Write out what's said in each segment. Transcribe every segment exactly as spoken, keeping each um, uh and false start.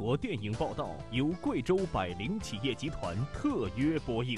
国电影报道由贵州百灵企业集团特约播映。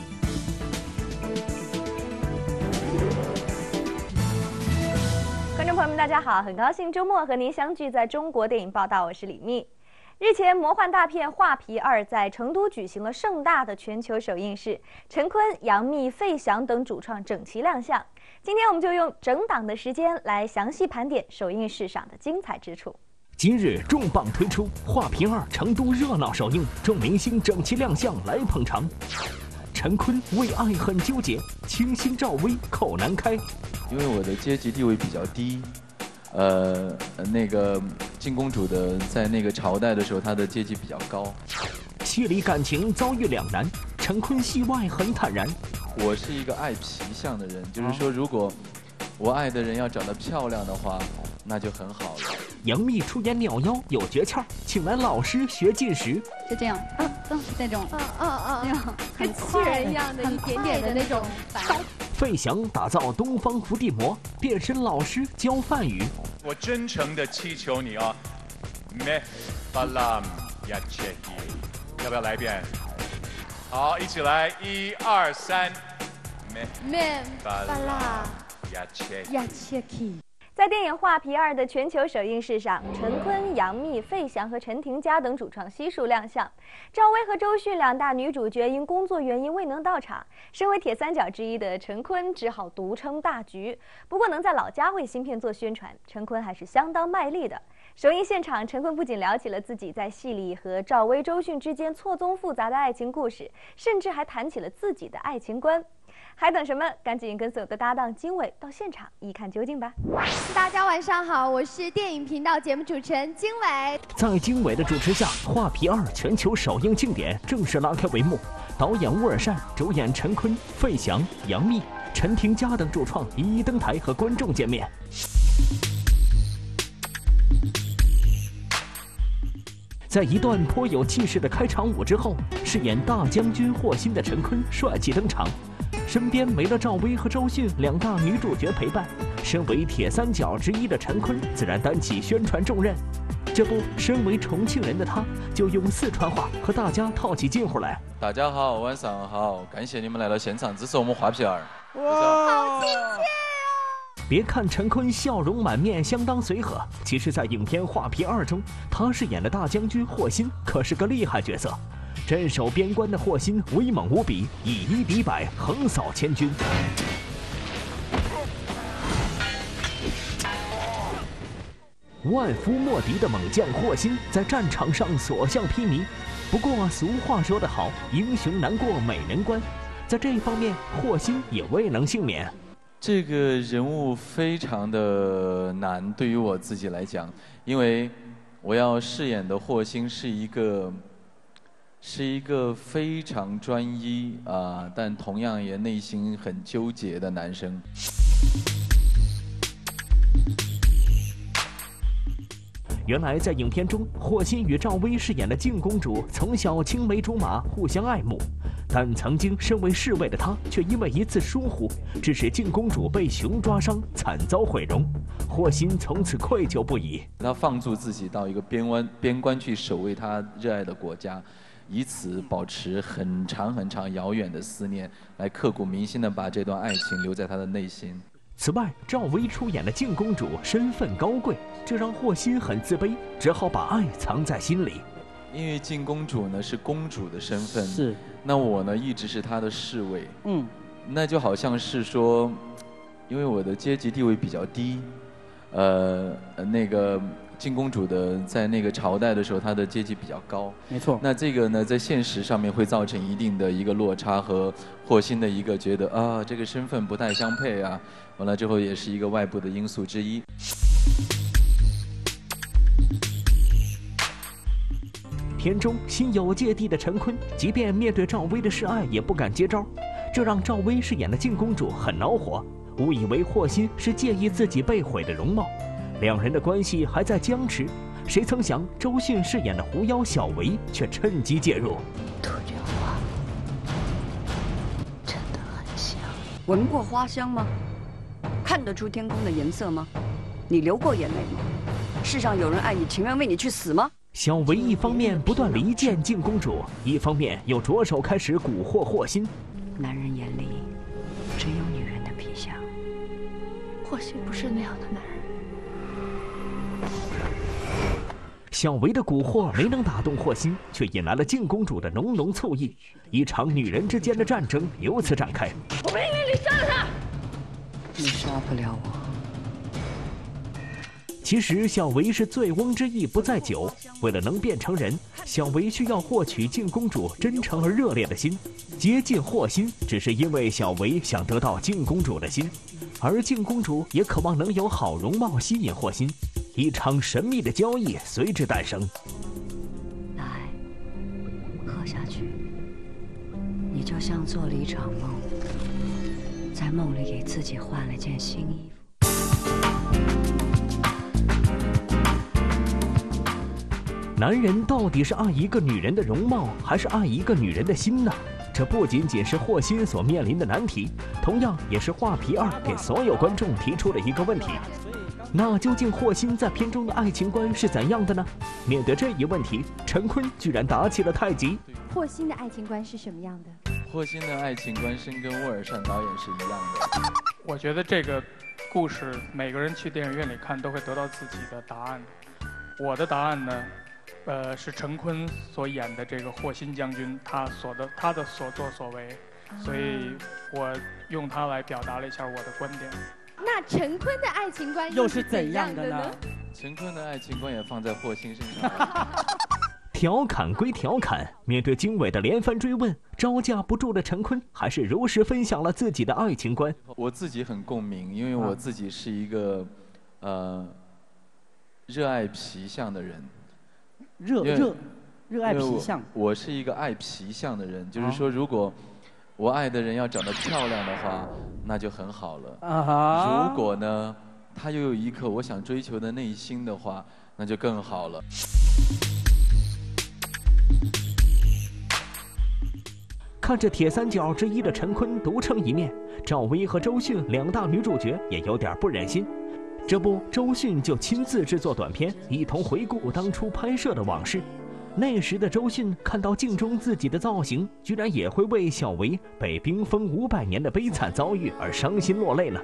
观众朋友们，大家好，很高兴周末和您相聚在中国电影报道，我是李密。日前，魔幻大片《画皮二》在成都举行了盛大的全球首映式，陈坤、杨幂、费翔等主创整齐亮相。今天我们就用整档的时间来详细盘点首映式上的精彩之处。 今日重磅推出《画皮二》成都热闹首映，众明星整齐亮相来捧场。陈坤为爱很纠结，倾心赵薇口难开。 因为我的阶级地位比较低，呃，那个靖公主的在那个朝代的时候，她的阶级比较高。 戏里感情遭遇两难，陈坤戏外很坦然。 我是一个爱皮相的人，就是说，如果我爱的人要长得漂亮的话，那就很好了。 杨幂出演鸟妖有诀窍，请来老师学进食。 就这样，嗯嗯，那种， 嗯嗯嗯， 那样跟气人一样的，一点点的那种翻。 费翔打造东方伏地魔，变身老师教梵语。 我真诚的祈求你啊 ，me balam yacheki， 要不要来一遍？好，一起来，一二三 ，me me balam yacheki yacheki。 在电影《画皮二》的全球首映式上，陈坤、杨幂、费翔和陈婷佳等主创悉数亮相。赵薇和周迅两大女主角因工作原因未能到场，身为铁三角之一的陈坤只好独撑大局。不过能在老家为新片做宣传，陈坤还是相当卖力的。首映现场，陈坤不仅聊起了自己在戏里和赵薇、周迅之间错综复杂的爱情故事，甚至还谈起了自己的爱情观。还等什么？赶紧跟所有的搭档经纬到现场一看究竟吧！ 大家晚上好，我是电影频道节目主持人经纬。 在经纬的主持下，《画皮二》全球首映庆典正式拉开帷幕。导演乌尔善，主演陈坤、费翔、杨幂、陈婷佳等主创一一登台和观众见面。在一段颇有气势的开场舞之后，饰演大将军霍心的陈坤帅气登场。身边没了赵薇和周迅两大女主角陪伴，身为铁三角之一的陈坤自然担起宣传重任。这不，身为重庆人的他，就用四川话和大家套起近乎来。 大家好，晚上好，感谢你们来到现场支持我们画皮二。 哇，好亲切啊！ 别看陈坤笑容满面，相当随和，其实，在影片《画皮二》中，他饰演的大将军霍心可是个厉害角色。镇守边关的霍心威猛无比，以一敌百，横扫千军。万夫莫敌的猛将霍心在战场上所向披靡。不过俗话说得好，英雄难过美人关，在这一方面，霍心也未能幸免。 这个人物非常的难，对于我自己来讲，因为我要饰演的霍心是一个。是一个非常专一啊、呃，但同样也内心很纠结的男生。 原来在影片中，霍心与赵薇饰演的靖公主从小青梅竹马，互相爱慕，但曾经身为侍卫的她，却因为一次疏忽，致使靖公主被熊抓伤，惨遭毁容。霍心从此愧疚不已， 他放逐自己到一个边关边关去守卫他热爱的国家。以此保持很长很长遥远的思念，来刻骨铭心地把这段爱情留在他的内心。 此外，赵薇出演的靖公主身份高贵，这让霍心很自卑，只好把爱藏在心里。 因为靖公主呢是公主的身份， 是， 那我呢一直是她的侍卫， 嗯， 那就好像是说，因为我的阶级地位比较低，呃，那个。靖公主的在那个朝代的时候，她的阶级比较高， 没错。 那这个呢，在现实上面会造成一定的一个落差和霍心的一个觉得啊，这个身份不太相配啊，完了之后也是一个外部的因素之一。 片中心有芥蒂的陈坤，即便面对赵薇的示爱，也不敢接招，这让赵薇饰演的靖公主很恼火，误以为霍心是介意自己被毁的容貌。两人的关系还在僵持，谁曾想周迅饰演的狐妖小维却趁机介入。 杜鹃花真的很香。 闻过花香吗？看得出天空的颜色吗？你流过眼泪吗？世上有人爱你，情愿为你去死吗？ 小维一方面不断离间靖公主，一方面又着手开始蛊惑霍心。 男人眼里只有女人的皮相， 霍心不是那样的男人。 小维的蛊惑没能打动霍心，却引来了靖公主的浓浓醋意，一场女人之间的战争由此展开。 我命令你杀了他！ 你杀不了我。 其实小维是醉翁之意不在酒，为了能变成人，小维需要获取靖公主真诚而热烈的心。接近霍心只是因为小维想得到靖公主的心，而靖公主也渴望能有好容貌吸引霍心。一场神秘的交易随之诞生。 来，喝下去。你就像做了一场梦，在梦里给自己换了件新衣服。 男人到底是爱一个女人的容貌，还是爱一个女人的心呢？这不仅仅是霍心所面临的难题，同样也是画皮二给所有观众提出了一个问题。那究竟霍心在片中的爱情观是怎样的呢？面对这一问题，陈坤居然打起了太极。 霍心的爱情观是什么样的？ 霍心的爱情观是跟沃尔善导演是一样的。 我觉得这个故事每个人去电影院里看都会得到自己的答案。我的答案呢，呃，是陈坤所演的这个霍心将军，他所的他的所作所为，所以我用他来表达了一下我的观点。 那陈坤的爱情观又是怎怎样的呢？ 陈坤的爱情观也放在霍心身上。 调侃归调侃，面对经纬的连番追问，招架不住的陈坤还是如实分享了自己的爱情观。 我自己很共鸣，因为我自己是一个，呃，热爱皮相的人。 热热热爱皮相。 我是一个爱皮相的人，就是说，如果我爱的人要长得漂亮的话，那就很好了。 啊、 如果呢，他又有一颗我想追求的内心的话，那就更好了。 看着铁三角之一的陈坤独撑一面，赵薇和周迅两大女主角也有点不忍心。这不，周迅就亲自制作短片，一同回顾当初拍摄的往事。那时的周迅看到镜中自己的造型，居然也会为小维被冰封五百年的悲惨遭遇而伤心落泪了。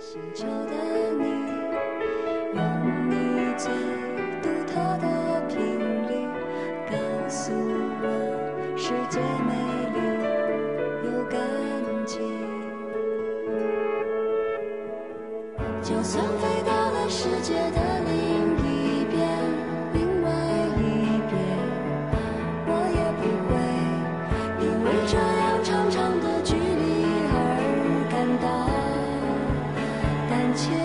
就算飞到了世界的另一边，另外一边，我也不会因为这样长长的距离而感到胆怯。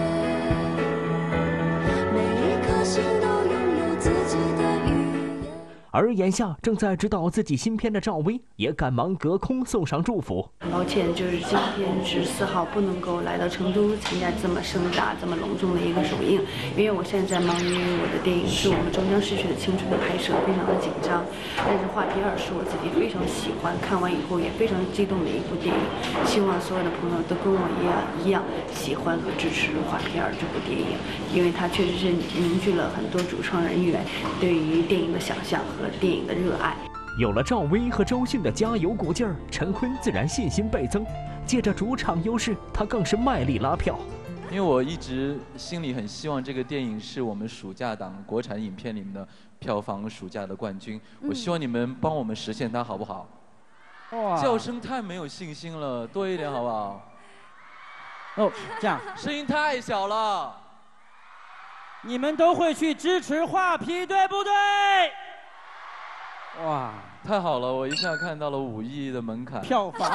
每一颗心都拥有自己的语言。 而眼下正在指导自己新片的赵薇，也赶忙隔空送上祝福。 很抱歉，就是今天十四号不能够来到成都参加这么盛大、这么隆重的一个首映，因为我现在在忙于我的电影《是我们终将逝去的青春》的拍摄，非常的紧张。但是《画皮二》是我自己非常喜欢，看完以后也非常激动的一部电影，希望所有的朋友都跟我一样一样喜欢和支持《画皮二》这部电影，因为它确实是凝聚了很多主创人员对于电影的想象和电影的热爱。 有了赵薇和周迅的加油鼓劲儿，陈坤自然信心倍增。借着主场优势，他更是卖力拉票。 因为我一直心里很希望这个电影是我们暑假档国产影片里面的票房暑假的冠军。嗯、我希望你们帮我们实现它，好不好？哇！叫声太没有信心了，多一点好不好？ 哦，这样， 声音太小了。 你们都会去支持画皮，对不对？ 哇，太好了！我一下看到了五亿的门槛票房。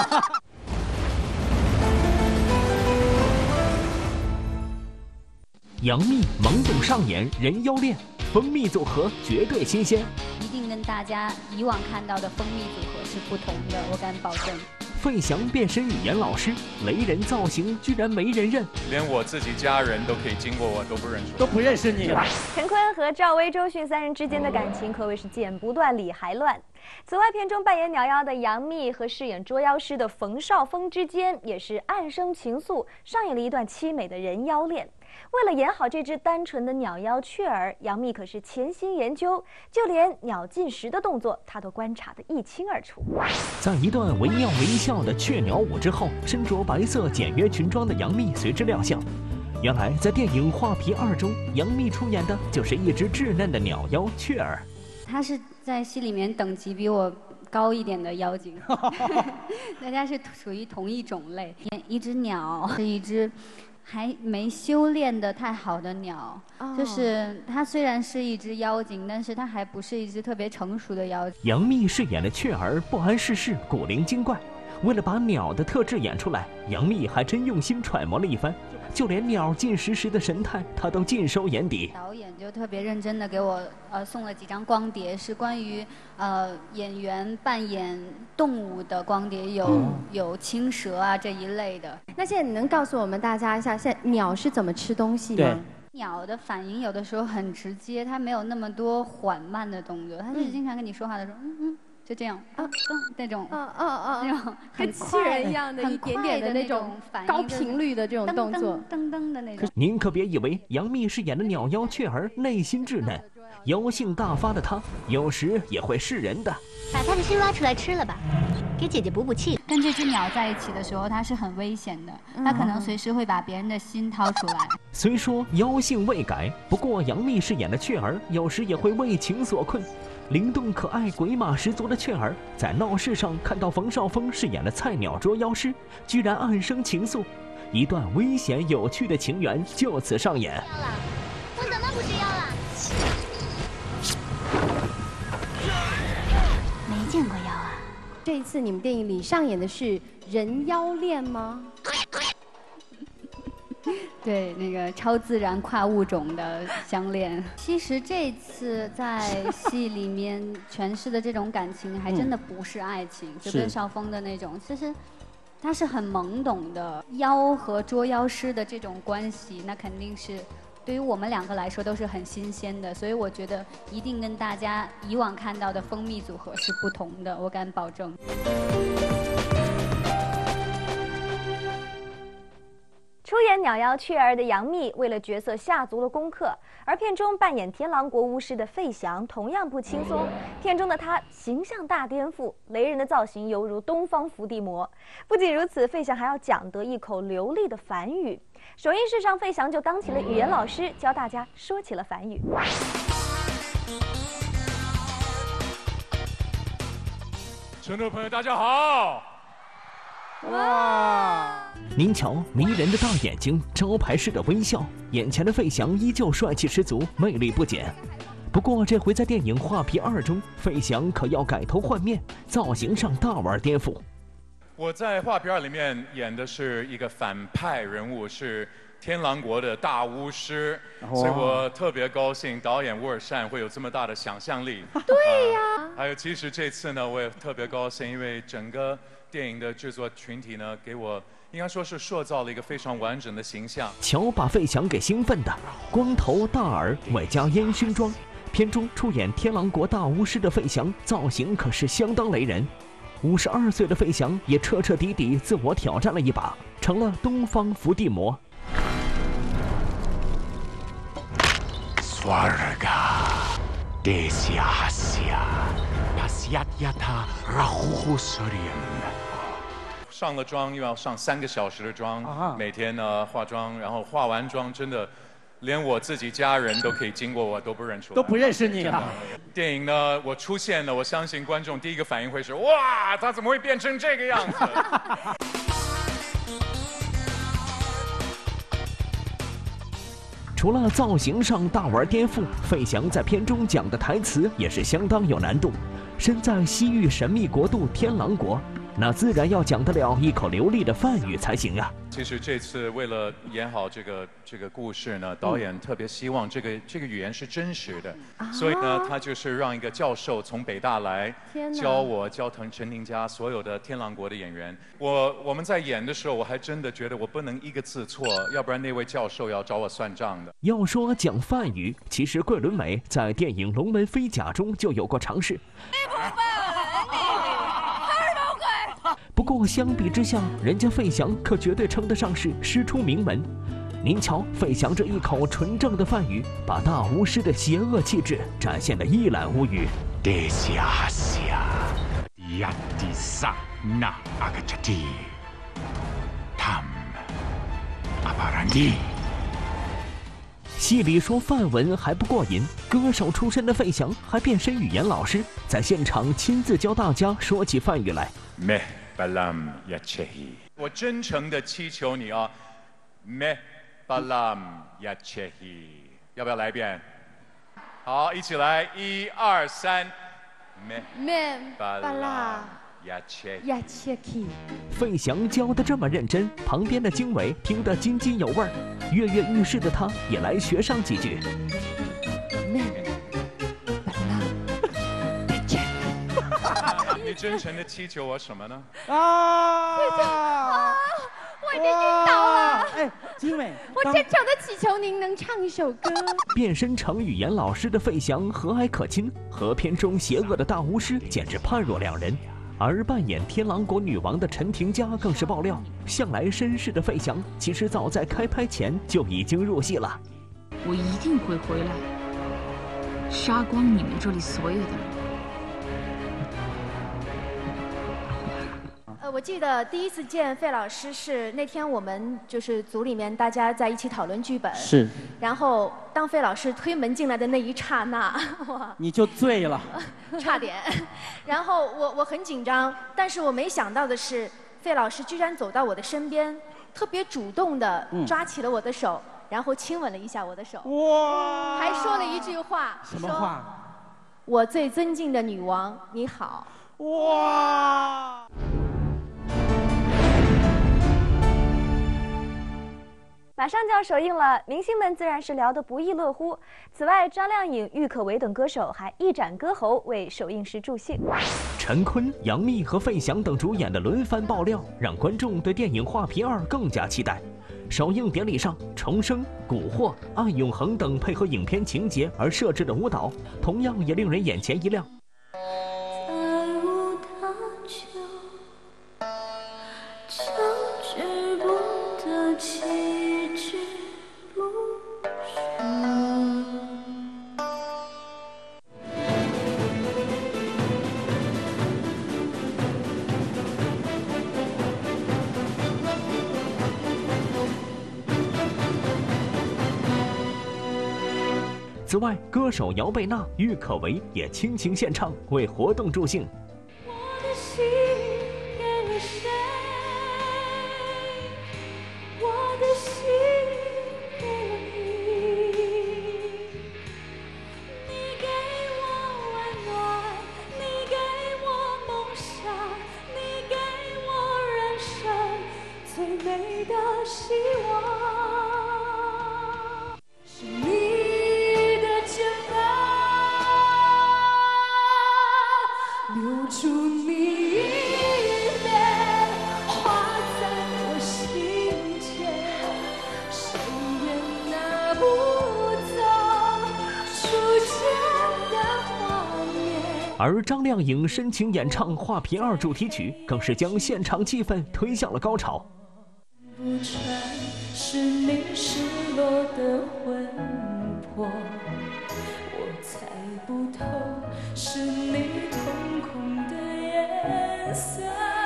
杨幂懵懂上演人妖恋，蜂蜜组合绝对新鲜， 一定跟大家以往看到的蜂蜜组合是不同的，我敢保证。 费翔变身语言老师，雷人造型居然没人认， 连我自己家人都可以经过我都不认识， 都不认识你。 陈坤和赵薇、周迅三人之间的感情可谓是剪不断理还乱。此外，片中扮演鸟妖的杨幂和饰演捉妖师的冯绍峰之间也是暗生情愫，上演了一段凄美的人妖恋。 为了演好这只单纯的鸟妖雀儿，杨幂可是潜心研究，就连鸟进食的动作，她都观察得一清二楚。 在一段惟妙惟肖的雀鸟舞之后，身着白色简约裙装的杨幂随之亮相。原来，在电影《画皮二》中，杨幂出演的就是一只稚嫩的鸟妖雀儿。 她是在戏里面等级比我高一点的妖精，大家是属于同一种类。一只鸟是一只还没修炼的太好的鸟，哦、就是它虽然是一只妖精，但是它还不是一只特别成熟的妖精。 杨幂饰演的雀儿不谙世事，古灵精怪。为了把鸟的特质演出来，杨幂还真用心揣摩了一番，就连鸟进食时的神态，她都尽收眼底。 导演就特别认真的给我呃送了几张光碟，是关于呃演员扮演动物的光碟，有、嗯、有青蛇啊这一类的。 那现在你能告诉我们大家一下，现在鸟是怎么吃东西吗？ 鸟的反应有的时候很直接，它没有那么多缓慢的动作，它就是经常跟你说话的时候，嗯嗯。就这样，啊，那种， 啊啊啊， 那种跟气人一样的，一点点的那种高频率的这种动作， 噔噔的那种。 您可别以为杨幂饰演的鸟妖雀儿内心稚嫩，妖性大发的她，有时也会示人的。 把她的心挖出来吃了吧，给姐姐补补气。 跟这只鸟在一起的时候，它是很危险的，它可能随时会把别人的心掏出来。 虽说妖性未改，不过杨幂饰演的雀儿有时也会为情所困。灵动可爱、鬼马十足的雀儿，在闹市上看到冯绍峰饰演的菜鸟捉妖师，居然暗生情愫，一段危险有趣的情缘就此上演。 妖了，我怎么不是妖了？没见过妖啊！ 这一次你们电影里上演的是人妖恋吗？ 对，那个超自然跨物种的相恋。其实这次在戏里面诠释的这种感情，还真的不是爱情，嗯、就跟邵峰的那种，其实它是很懵懂的。妖和捉妖师的这种关系，那肯定是对于我们两个来说都是很新鲜的，所以我觉得一定跟大家以往看到的蜂蜜组合是不同的，我敢保证。 出演鸟妖雀儿的杨幂为了角色下足了功课，而片中扮演天狼国巫师的费翔同样不轻松。片中的他形象大颠覆，雷人的造型犹如东方伏地魔。不仅如此，费翔还要讲得一口流利的梵语。首映式上，费翔就当起了语言老师，教大家说起了梵语。 观众朋友，大家好！ 哇！您瞧，迷人的大眼睛，招牌式的微笑，眼前的费翔依旧帅气十足，魅力不减。不过这回在电影《画皮二》中，费翔可要改头换面，造型上大玩颠覆。 我在《画皮二》里面演的是一个反派人物，是天狼国的大巫师，所以我特别高兴导演乌尔善会有这么大的想象力。 对呀、 呃。还有，其实这次呢，我也特别高兴，因为整个电影的制作群体呢，给我应该说是塑造了一个非常完整的形象。 瞧，把费翔给兴奋的，光头大耳，外加烟熏妆。片中出演天狼国大巫师的费翔，造型可是相当雷人。五十二岁的费翔也彻彻底底自我挑战了一把，成了东方伏地魔。 Swarga, Desyahasya, Pasyatyata, Rahuhusuryam。 上了妆又要上三个小时的妆，啊、每天呢化妆，然后化完妆真的，连我自己家人都可以经过我都不认出来， 都不认识你了。 电影呢，我出现了，我相信观众第一个反应会是：哇，他怎么会变成这个样子？ 除了造型上大玩颠覆，费翔在片中讲的台词也是相当有难度。身在西域神秘国度天狼国，那自然要讲得了一口流利的梵语才行呀。 其实这次为了演好这个这个故事呢，导演特别希望这个这个语言是真实的，啊、所以呢，他就是让一个教授从北大来教我教腾陈廷佳所有的天狼国的演员。我我们在演的时候，我还真的觉得我不能一个字错，要不然那位教授要找我算账的。 要说讲梵语，其实桂纶镁在电影《龙门飞甲》中就有过尝试。不过相比之下，人家费翔可绝对称得上是师出名门。 您瞧，费翔这一口纯正的梵语，把大巫师的邪恶气质展现得一览无余。戏里说梵文还不过瘾，歌手出身的费翔还变身语言老师，在现场亲自教大家说起梵语来。 我真诚地祈求你啊 ，me balam yachehi， 要不要来一遍？好，一起来，一二三 ，me me balam yachehi yachehi。 费翔教得这么认真，旁边的经纬听得津津有味儿，跃跃欲试的他也来学上几句。 你真诚的祈求我什么呢？ 啊！我已经晕倒了。 哎，经纬， 我真诚的祈求您能唱一首歌。 变身成语言老师的费翔和蔼可亲，和片中邪恶的大巫师简直判若两人。而扮演天狼国女王的陈婷佳更是爆料，向来绅士的费翔其实早在开拍前就已经入戏了。 我一定会回来，杀光你们这里所有的人。 呃，我记得第一次见费老师是那天我们就是组里面大家在一起讨论剧本， 是。 然后当费老师推门进来的那一刹那，哇， 你就醉了， 差点。然后我我很紧张，但是我没想到的是，费老师居然走到我的身边，特别主动的抓起了我的手，嗯、然后亲吻了一下我的手， 哇， 还说了一句话， 什么话？ 我最尊敬的女王，你好。 哇！ 马上就要首映了，明星们自然是聊得不亦乐乎。此外，张靓颖、郁可唯等歌手还一展歌喉，为首映式助兴。 陈坤、杨幂和费翔等主演的轮番爆料，让观众对电影《画皮二》更加期待。首映典礼上，重生、蛊惑、爱永恒等配合影片情节而设置的舞蹈，同样也令人眼前一亮。此外，歌手姚贝娜、郁可唯也倾情献唱，为活动助兴。 我的心给了谁？我的心给了你。你给我温暖，你给我梦想，你给我人生最美的希望。是你。留住你一面，画在我心间，谁也拿不走初见的画面。 而张靓颖深情演唱《画皮二》主题曲，更是将现场气氛推向了高潮。 不穿是你失落的魂魄，我猜不透是你瞳孔的颜色，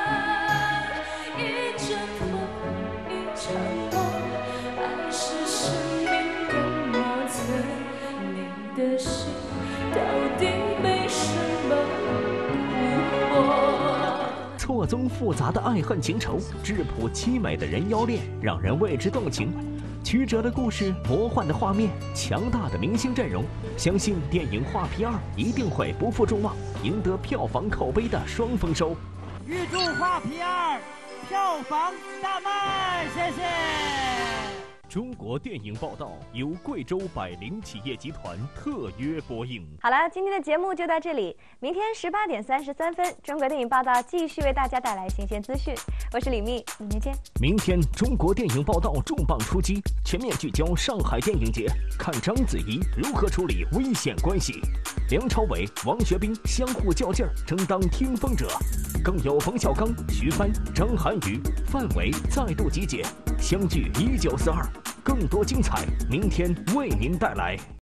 一阵风，一场梦，爱是生命的莫测，你的心到底被什么蛊惑？ 错综复杂的爱恨情仇，质朴凄美的人妖恋，让人为之动情。曲折的故事，魔幻的画面，强大的明星阵容，相信电影《画皮二》一定会不负众望，赢得票房口碑的双丰收。 预祝《画皮二》票房大卖，谢谢。 中国电影报道由贵州百灵企业集团特约播映。 好了，今天的节目就到这里。明天十八点三十三分，中国电影报道继续为大家带来新鲜资讯。我是李密，明天见。 明天中国电影报道重磅出击，全面聚焦上海电影节，看章子怡如何处理危险关系。梁朝伟、王学兵相互较劲儿，争当听风者。更有冯小刚、徐帆、张涵予、范伟再度集结，相聚一九四二。 更多精彩，明天为您带来。